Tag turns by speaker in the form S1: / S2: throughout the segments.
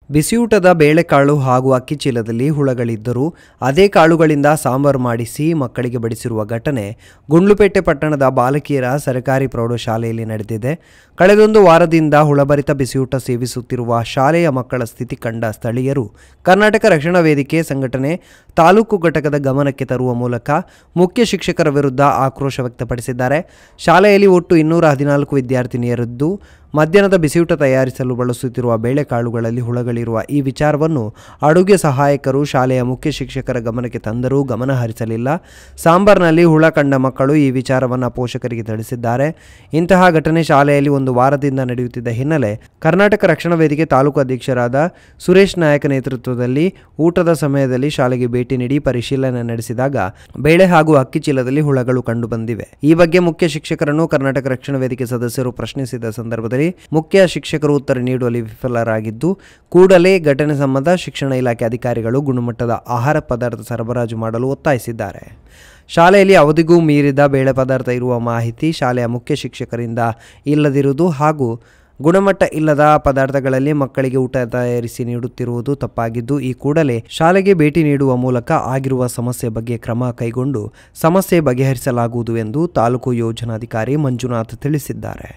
S1: ಬಿಸಿಯೂಟದ ಬೇಳೆಕಾಳು ಹಾಗೂ ಅಕ್ಕಿ ಚೀಲದಲ್ಲಿ ಹುಳಗಳಿದ್ದರೂ ಅದೇ ಕಾಳುಗಳಿಂದ ಸಾಂಬಾರು ಮಾಡಿಸಿ ಮಕ್ಕಳಿಗೆ ಬಡಿಸಿರುವ ಘಟನೆ ಗುಂಡ್ಲುಪೇಟೆ ಪಟ್ಟಣದ ಬಾಲಕಿಯರ ಸರ್ಕಾರಿ ಪ್ರೌಢಶಾಲೆಯಲ್ಲಿ ನಡೆದಿದೆ. ಕಳೆದೊಂದು ವಾರದಿಂದ ಹುಳಭರಿತ ಬಿಸಿಯೂಟ ಸೇವಿಸುತ್ತಿರುವ ಶಾಲೆಯ ಮಕ್ಕಳ ಸ್ಥಿತಿ ಕಂಡ ಸ್ಥಳೀಯರು ಕರ್ನಾಟಕ ರಕ್ಷಣಾ ವೇದಿಕೆ ಸಂಘಟನೆ ತಾಲೂಕು ಘಟಕದ ಗಮನಕ್ಕೆ ತರುವ ಮೂಲಕ ಮುಖ್ಯ ಶಿಕ್ಷಕರ ವಿರುದ್ಧ ಆಕ್ರೋಶ ವ್ಯಕ್ತಪಡಿಸಿದ್ದಾರೆ. ಶಾಲೆಯಲ್ಲಿ ಒಟ್ಟು 214 ವಿದ್ಯಾರ್ಥಿನಿಯರಿದ್ದು ಮಧ್ಯಾಹ್ನದ ಬಿಸಿಯೂಟ ತಯಾರಿಸಲು ಬಳಸುತ್ತಿರುವ ಬೇಳೆಕಾಳುಗಳಲ್ಲಿ ಹುಳಗಳಿರುವ ಈ ವಿಚಾರವನ್ನು ಅಡುಗೆ ಸಹಾಯಕರು ಶಾಲೆಯ ಮುಖ್ಯ ಶಿಕ್ಷಕರ ಗಮನಕ್ಕೆ ತಂದರೂ ಗಮನ ಹರಿಸಲಿಲ್ಲ. ಸಾಂಬಾರ್ನಲ್ಲಿ ಹುಳ ಕಂಡ ಮಕ್ಕಳು ಈ ವಿಚಾರವನ್ನು ಪೋಷಕರಿಗೆ ತಿಳಿಸಿದ್ದಾರೆ. ಇಂತಹ ಘಟನೆ ಶಾಲೆಯಲ್ಲಿ ಒಂದು ವಾರದಿಂದ ನಡೆಯುತ್ತಿದ್ದ ಹಿನ್ನೆಲೆ ಕರ್ನಾಟಕ ರಕ್ಷಣಾ ವೇದಿಕೆ ತಾಲೂಕು ಅಧ್ಯಕ್ಷರಾದ ಸುರೇಶ್ ನಾಯಕ ನೇತೃತ್ವದಲ್ಲಿ ಊಟದ ಸಮಯದಲ್ಲಿ ಶಾಲೆಗೆ ಭೇಟಿ ನೀಡಿ ಪರಿಶೀಲನೆ ನಡೆಸಿದಾಗ ಬೇಳೆ ಹಾಗೂ ಅಕ್ಕಿ ಚೀಲದಲ್ಲಿ ಹುಳಗಳು ಕಂಡು ಬಂದಿವೆ. ಈ ಬಗ್ಗೆ ಮುಖ್ಯ ಶಿಕ್ಷಕರನ್ನು ಕರ್ನಾಟಕ ರಕ್ಷಣಾ ವೇದಿಕೆ ಸದಸ್ಯರು ಪ್ರಶ್ನಿಸಿದ ಸಂದರ್ಭದಲ್ಲಿ ಮುಖ್ಯ ಶಿಕ್ಷಕರು ಉತ್ತರ ನೀಡುವಲ್ಲಿ ವಿಫಲರಾಗಿದ್ದು ಕೂಡಲೇ ಘಟನೆ ಸಂಬಂಧ ಶಿಕ್ಷಣ ಇಲಾಖೆ ಅಧಿಕಾರಿಗಳು ಗುಣಮಟ್ಟದ ಆಹಾರ ಪದಾರ್ಥ ಸರಬರಾಜು ಮಾಡಲು ಒತ್ತಾಯಿಸಿದ್ದಾರೆ. ಶಾಲೆಯಲ್ಲಿ ಅವಧಿಗೂ ಮೀರಿದ ಬೇಳೆ ಪದಾರ್ಥ ಇರುವ ಮಾಹಿತಿ ಶಾಲೆಯ ಮುಖ್ಯ ಶಿಕ್ಷಕರಿಂದ ಇಲ್ಲದಿರುವುದು ಹಾಗೂ ಗುಣಮಟ್ಟ ಇಲ್ಲದ ಪದಾರ್ಥಗಳಲ್ಲಿ ಮಕ್ಕಳಿಗೆ ಊಟ ತಯಾರಿಸಿ ನೀಡುತ್ತಿರುವುದು ತಪ್ಪಾಗಿದ್ದು ಈ ಕೂಡಲೇ ಶಾಲೆಗೆ ಭೇಟಿ ನೀಡುವ ಮೂಲಕ ಆಗಿರುವ ಸಮಸ್ಯೆ ಬಗ್ಗೆ ಕ್ರಮ ಕೈಗೊಂಡು ಸಮಸ್ಯೆ ಬಗೆಹರಿಸಲಾಗುವುದು ಎಂದು ತಾಲೂಕು ಯೋಜನಾಧಿಕಾರಿ ಮಂಜುನಾಥ್ ತಿಳಿಸಿದ್ದಾರೆ.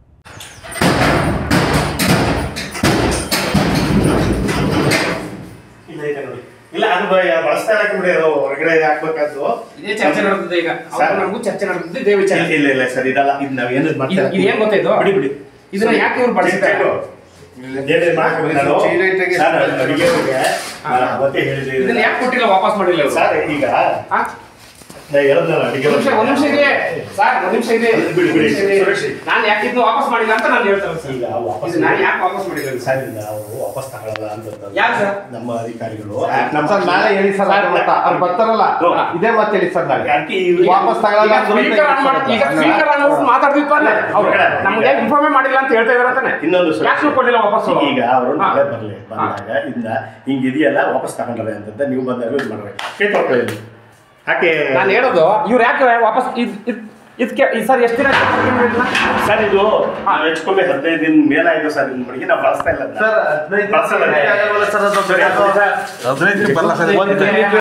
S2: ಇಲ್ಲ ಅದು ಬಳಸ್ತಾ ಬಿಡಿ, ಅದು ಹೊರಗಡೆ ಹಾಕ್ಬೇಕಾದ್ದು
S3: ಇದೇ ಚರ್ಚೆ ನಡೆದಿದೆ. ಈಗ ನಮಗೂ ಚರ್ಚೆ ನಡೆದಿದೆ ಇದೇ ವಿಚಾರ.
S2: ಇಲ್ಲ ಇಲ್ಲ ಸರ್, ಇದಲ್ಲ. ಇದು ನಾವು ಏನು ಮಾಡ್ತೀವಿ
S3: ಇದು ಏನ್ ಗೊತ್ತಾಯ್ತು,
S2: ಬಿಡಿ ಬಿಡಿ.
S3: ಇದನ್ನ ಯಾಕೆ ಇವ್ರು ಬಳಸ್ತಾರೆ ಇದನ್ನ ಯಾಕೆ ಕೊಟ್ಟಿಲ್ಲ, ವಾಪಸ್ ಮಾಡಿಲ್ಲ
S2: ಸರ್. ಈಗ
S3: ನಾನು ಯಾಕೆ ಇದನ್ನ ವಾಪಸ್ ಮಾಡಿಲ್ಲ ಅಂತ ನಾನು ಹೇಳ್ತೇನೆ ಸರ್.
S2: ಈಗ
S3: ನಾನು ಯಾಕೆ ವಾಪಸ್ ಮಾಡಿಲ್ಲ
S2: ಸರ್, ಅವರು ವಾಪಸ್ ತಗೊಳ್ಳಲ್ಲ ಅಂತ
S3: ಯಾರು ಸರ್?
S2: ನಮ್ಮ ಅಧಿಕಾರಿಗಳು
S4: ನಮ್ಮ ಸರ್ ನಾಳೆ ಹೇಳಿ ಸರ್, ಅವ್ರು ಬರ್ತಾರಲ್ಲ ಇದೇ ಮತ್ತೆ ಹೇಳಿ ಸರ್, ನಾಳೆ ವಾಪಸ್ ತಗೊಳ್ಳಲ್ಲ.
S3: ಈಗ ಸ್ಪೀಕರ್ ಅನ್ನೋರು ಮಾತಾಡ್ತಿರ್ತಾರೆ, ನಮ್ಗೆ ಇನ್ಫಾರ್ಮ್ ಮಾಡಿಲ್ಲ ಅಂತ ಹೇಳ್ತಾ ಇದಾರೆ ಅಂತಾನೆ.
S2: ಇನ್ನೊಂದು
S3: ಯಾಕೆ ಕೊಡ್ಲಿಲ್ಲ ವಾಪಸ್?
S2: ಈಗ ಅವರು ನಾಳೆ ಬರಲಿ, ಬಂದಾಗ ಇಂದ ಹಿಂಗಿದೆಯಲ್ಲ ವಾಪಸ್ ತಗೊಂಡ್ರೆ ಅಂತ ನೀವು ಬಂದಾಗ ಇದು ಮಾಡ್ಬೇಕು. ಕೇಳ್ಕೊಳ್ಕೊಳ್ಳಿ ಯಾಕೆ
S3: ನಾನು ಹೇಳೋದು, ಇವ್ರು ಯಾಕೆ ವಾಪಸ್ ಇದಕ್ಕೆ ಸರ್ ಎಷ್ಟು ದಿನ
S2: ಸರ್? ಇದು ಹೆಚ್ಚು ಕಮ್ಮಿ 15 ದಿನ ಮೇಲಾಯ್ತು ಸರ್. ಇನ್ನು ಮಡಿಗೆ ನಾವು ಬಳಸ್ತಾ ಇಲ್ಲ
S4: ಸರ್. 15 ದಿನ